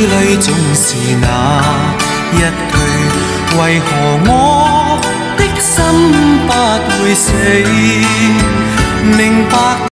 里總是那一句，為何我的心不會死？明白。